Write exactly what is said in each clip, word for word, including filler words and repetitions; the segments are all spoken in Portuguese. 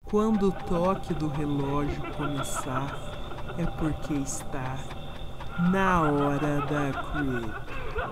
Quando o toque do relógio começar, é porque está na hora da creep.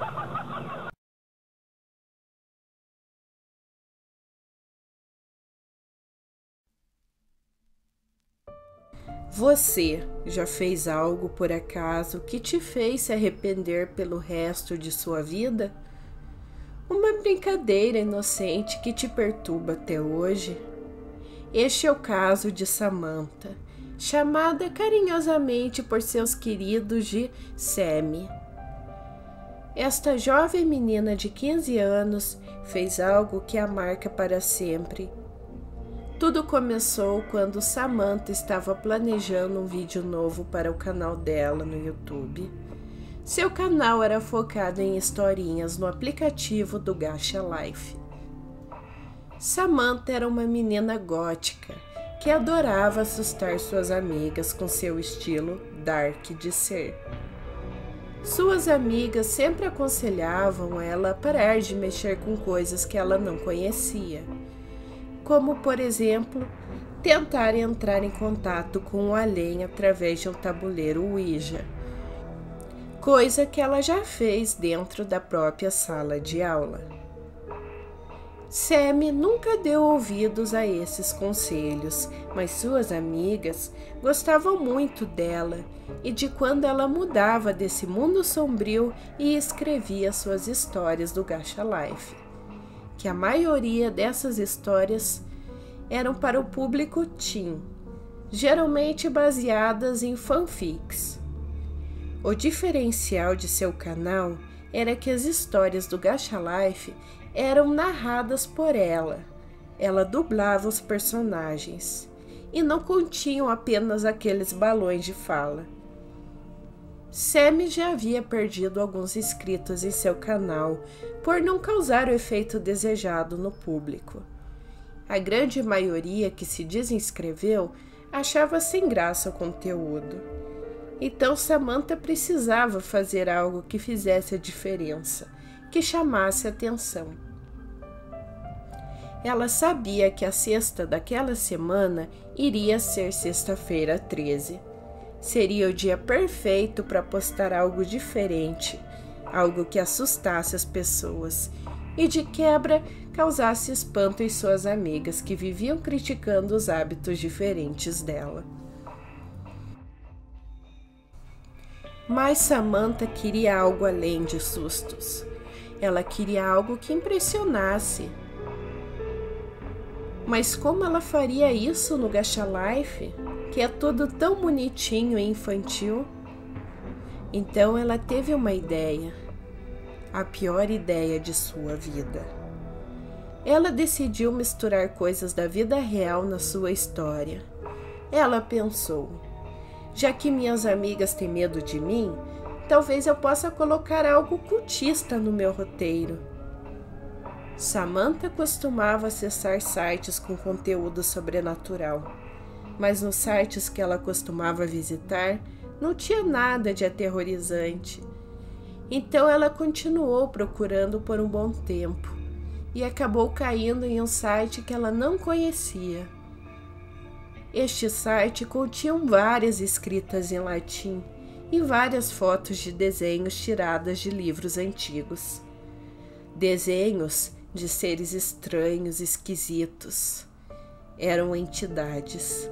Você já fez algo por acaso que te fez se arrepender pelo resto de sua vida? Uma brincadeira inocente que te perturba até hoje? Este é o caso de Samantha, chamada carinhosamente por seus queridos de Sammy. Esta jovem menina de quinze anos fez algo que a marca para sempre. Tudo começou quando Samantha estava planejando um vídeo novo para o canal dela no YouTube. Seu canal era focado em historinhas no aplicativo do Gacha Life. Samantha era uma menina gótica que adorava assustar suas amigas com seu estilo dark de ser. Suas amigas sempre aconselhavam ela a parar de mexer com coisas que ela não conhecia, como, por exemplo, tentar entrar em contato com o além através de um tabuleiro Ouija, coisa que ela já fez dentro da própria sala de aula. Sammy nunca deu ouvidos a esses conselhos, mas suas amigas gostavam muito dela e de quando ela mudava desse mundo sombrio e escrevia suas histórias do Gacha Life, que a maioria dessas histórias eram para o público teen, geralmente baseadas em fanfics. O diferencial de seu canal era que as histórias do Gacha Life eram narradas por ela. Ela dublava os personagens e não continham apenas aqueles balões de fala. Sammy já havia perdido alguns inscritos em seu canal por não causar o efeito desejado no público. A grande maioria que se desinscreveu achava sem graça o conteúdo. Então Samantha precisava fazer algo que fizesse a diferença, que chamasse atenção. Ela sabia que a sexta daquela semana iria ser sexta-feira treze. Seria o dia perfeito para postar algo diferente, algo que assustasse as pessoas e de quebra causasse espanto em suas amigas que viviam criticando os hábitos diferentes dela. Mas Samantha queria algo além de sustos. Ela queria algo que impressionasse. Mas como ela faria isso no Gacha Life, que é tudo tão bonitinho e infantil? Então ela teve uma ideia, a pior ideia de sua vida. Ela decidiu misturar coisas da vida real na sua história. Ela pensou: já que minhas amigas têm medo de mim, talvez eu possa colocar algo cultista no meu roteiro. Samantha costumava acessar sites com conteúdo sobrenatural, mas nos sites que ela costumava visitar não tinha nada de aterrorizante. Então ela continuou procurando por um bom tempo e acabou caindo em um site que ela não conhecia. Este site continha várias escritas em latim e várias fotos de desenhos tiradas de livros antigos. Desenhos de seres estranhos, esquisitos. Eram entidades.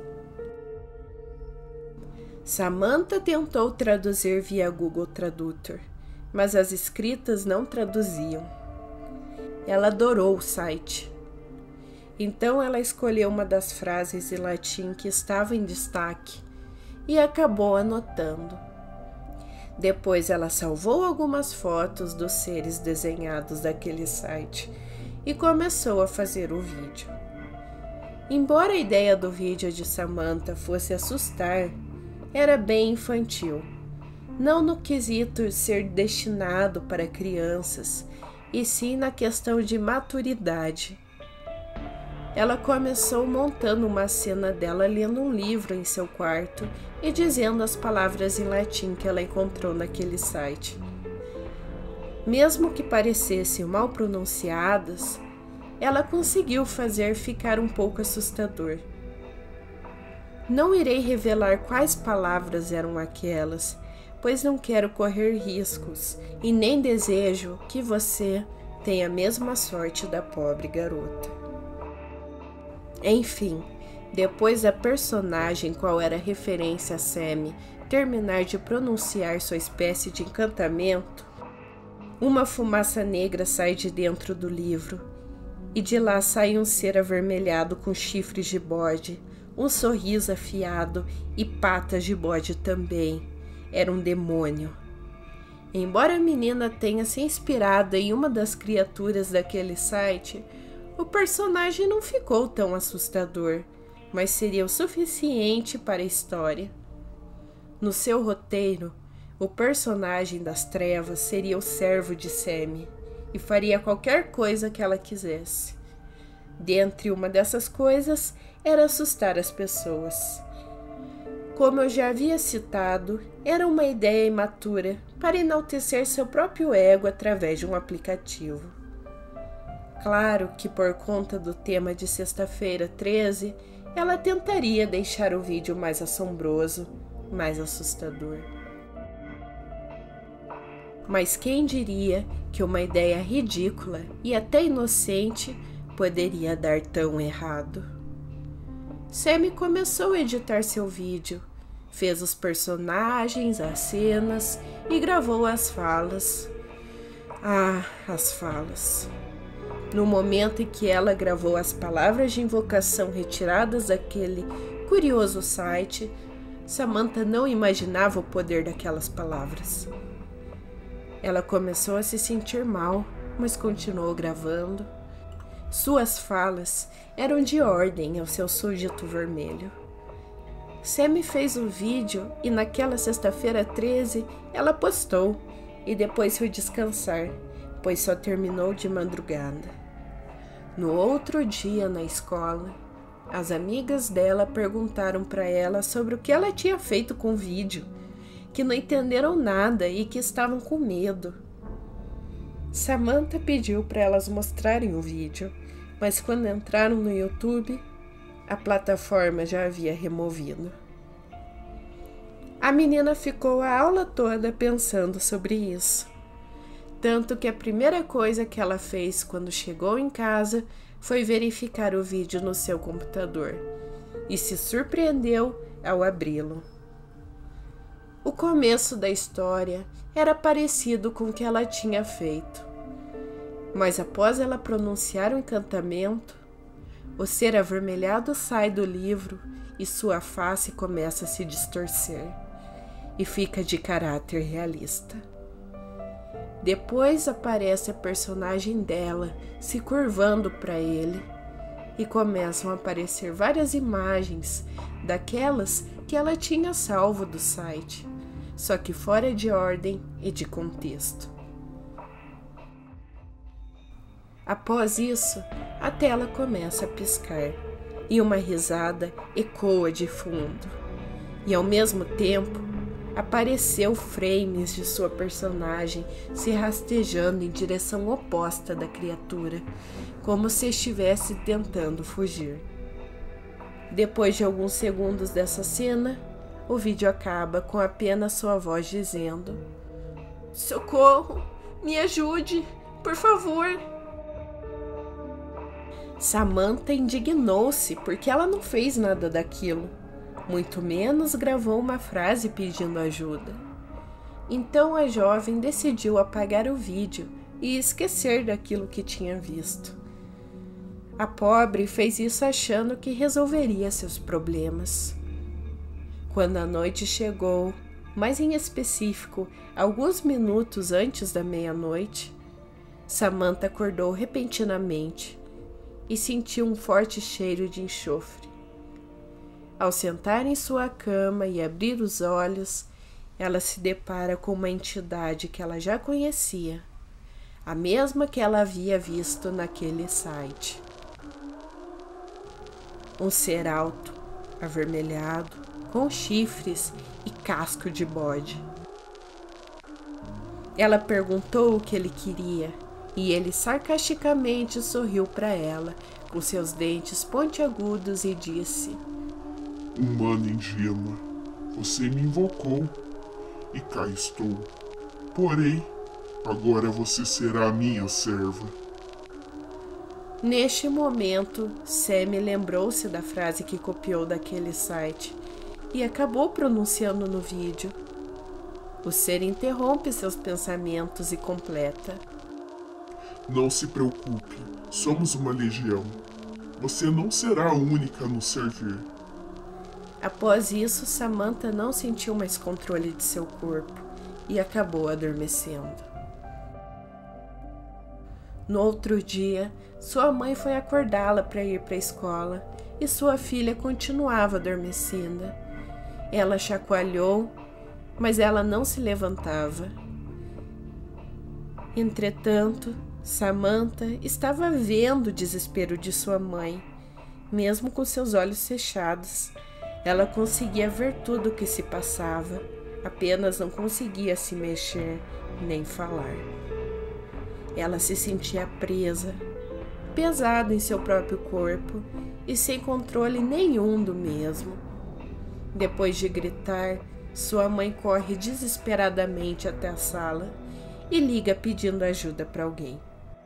Samantha tentou traduzir via Google Tradutor, mas as escritas não traduziam. Ela adorou o site. Então ela escolheu uma das frases em latim que estava em destaque e acabou anotando. Depois ela salvou algumas fotos dos seres desenhados daquele site e começou a fazer o vídeo. Embora a ideia do vídeo de Samantha fosse assustar, era bem infantil, não no quesito ser destinado para crianças, e sim na questão de maturidade. Ela começou montando uma cena dela lendo um livro em seu quarto e dizendo as palavras em latim que ela encontrou naquele site. Mesmo que parecessem mal pronunciadas, ela conseguiu fazer ficar um pouco assustador. Não irei revelar quais palavras eram aquelas, pois não quero correr riscos e nem desejo que você tenha a mesma sorte da pobre garota. Enfim, depois da personagem, qual era referência a Sammy, terminar de pronunciar sua espécie de encantamento, uma fumaça negra sai de dentro do livro, e de lá sai um ser avermelhado com chifres de bode, um sorriso afiado e patas de bode também. Era um demônio. Embora a menina tenha se inspirado em uma das criaturas daquele site, o personagem não ficou tão assustador, mas seria o suficiente para a história. No seu roteiro, o personagem das trevas seria o servo de Sammy e faria qualquer coisa que ela quisesse. Dentre uma dessas coisas era assustar as pessoas. Como eu já havia citado, era uma ideia imatura para enaltecer seu próprio ego através de um aplicativo. Claro que por conta do tema de Sexta-feira treze, ela tentaria deixar o vídeo mais assombroso, mais assustador. Mas quem diria que uma ideia ridícula e até inocente poderia dar tão errado? Sammy começou a editar seu vídeo, fez os personagens, as cenas e gravou as falas. Ah, as falas. No momento em que ela gravou as palavras de invocação retiradas daquele curioso site, Samantha não imaginava o poder daquelas palavras. Ela começou a se sentir mal, mas continuou gravando. Suas falas eram de ordem ao seu súdito vermelho. Sammy fez o vídeo e naquela sexta-feira treze ela postou e depois foi descansar, pois só terminou de madrugada. No outro dia na escola, as amigas dela perguntaram para ela sobre o que ela tinha feito com o vídeo, que não entenderam nada e que estavam com medo. Samantha pediu para elas mostrarem o vídeo, mas quando entraram no YouTube, a plataforma já havia removido. A menina ficou a aula toda pensando sobre isso, tanto que a primeira coisa que ela fez quando chegou em casa foi verificar o vídeo no seu computador e se surpreendeu ao abri-lo. O começo da história era parecido com o que ela tinha feito, mas após ela pronunciar o encantamento, o ser avermelhado sai do livro e sua face começa a se distorcer e fica de caráter realista. Depois aparece a personagem dela se curvando para ele e começam a aparecer várias imagens daquelas que ela tinha salvo do site, só que fora de ordem e de contexto. Após isso, a tela começa a piscar e uma risada ecoa de fundo. E ao mesmo tempo, apareceu frames de sua personagem se rastejando em direção oposta da criatura, como se estivesse tentando fugir. Depois de alguns segundos dessa cena, o vídeo acaba com apenas sua voz dizendo: "Socorro! Me ajude, por favor!" Samantha indignou-se porque ela não fez nada daquilo, muito menos gravou uma frase pedindo ajuda. Então a jovem decidiu apagar o vídeo e esquecer daquilo que tinha visto. A pobre fez isso achando que resolveria seus problemas. Quando a noite chegou, mais em específico, alguns minutos antes da meia-noite, Samantha acordou repentinamente e sentiu um forte cheiro de enxofre. Ao sentar em sua cama e abrir os olhos, ela se depara com uma entidade que ela já conhecia, a mesma que ela havia visto naquele site. Um ser alto, avermelhado, com chifres e casco de bode. Ela perguntou o que ele queria e ele sarcasticamente sorriu para ela com seus dentes pontiagudos e disse: Humana ingênua, você me invocou e cá estou. Porém, agora você será a minha serva. Neste momento, Sammy lembrou-se da frase que copiou daquele site e acabou pronunciando no vídeo. O ser interrompe seus pensamentos e completa: Não se preocupe, somos uma legião. Você não será a única a nos servir. Após isso, Samantha não sentiu mais controle de seu corpo e acabou adormecendo. No outro dia, sua mãe foi acordá-la para ir para a escola e sua filha continuava adormecida. Ela chacoalhou, mas ela não se levantava. Entretanto, Samantha estava vendo o desespero de sua mãe. Mesmo com seus olhos fechados, ela conseguia ver tudo o que se passava, apenas não conseguia se mexer nem falar. Ela se sentia presa, pesada em seu próprio corpo e sem controle nenhum do mesmo. Depois de gritar, sua mãe corre desesperadamente até a sala e liga pedindo ajuda para alguém.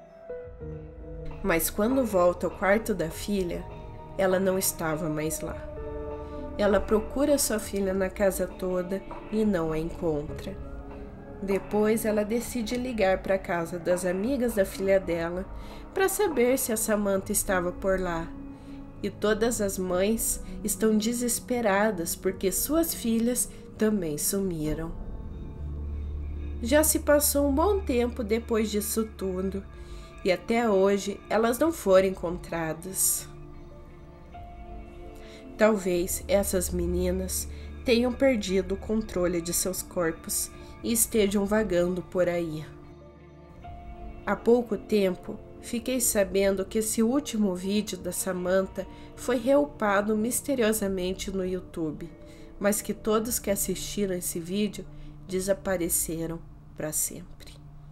Mas quando volta ao quarto da filha, ela não estava mais lá. Ela procura sua filha na casa toda e não a encontra. Depois ela decide ligar para a casa das amigas da filha dela para saber se a Samantha estava por lá. E todas as mães estão desesperadas porque suas filhas também sumiram. Já se passou um bom tempo depois disso tudo e até hoje elas não foram encontradas. Talvez essas meninas tenham perdido o controle de seus corpos e estejam vagando por aí. Há pouco tempo, fiquei sabendo que esse último vídeo da Samantha foi reupado misteriosamente no YouTube, mas que todos que assistiram esse vídeo desapareceram para sempre.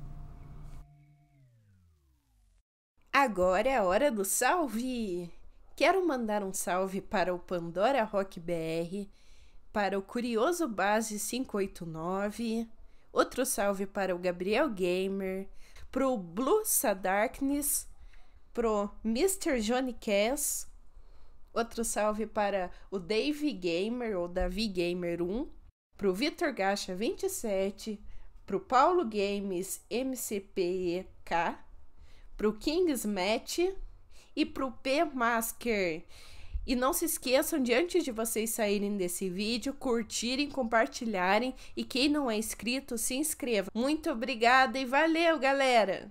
Agora é a hora do salve! Quero mandar um salve para o Pandora Rock B R, para o Curioso Base cinco oito nove, outro salve para o Gabriel Gamer, pro Blue Sadarkness, pro mister Johnny Cass, outro salve para o Dave Gamer ou Davi Gamer um, pro Vitor Gacha vinte e sete, pro Paulo Games M C P E K, pro Kings Match e pro P Masker. E não se esqueçam de, antes de vocês saírem desse vídeo, curtirem, compartilharem e quem não é inscrito, se inscreva. Muito obrigada e valeu, galera!